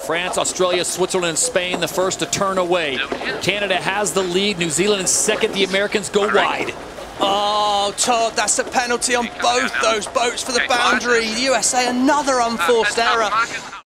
France, Australia, Switzerland, and Spain, the first to turn away. Canada has the lead. New Zealand in second. The Americans go wide. Oh, Todd, that's a penalty on both those boats for the boundary. USA, another unforced error.